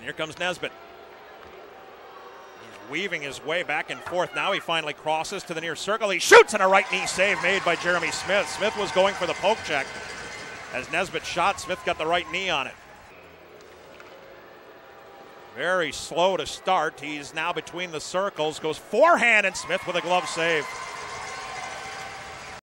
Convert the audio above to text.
Here comes Nesbitt. He's weaving his way back and forth. Now he finally crosses to the near circle. He shoots, and a right knee save made by Jeremy Smith. Smith was going for the poke check. As Nesbitt shot, Smith got the right knee on it. Very slow to start. He's now between the circles. Goes forehand, and Smith with a glove save.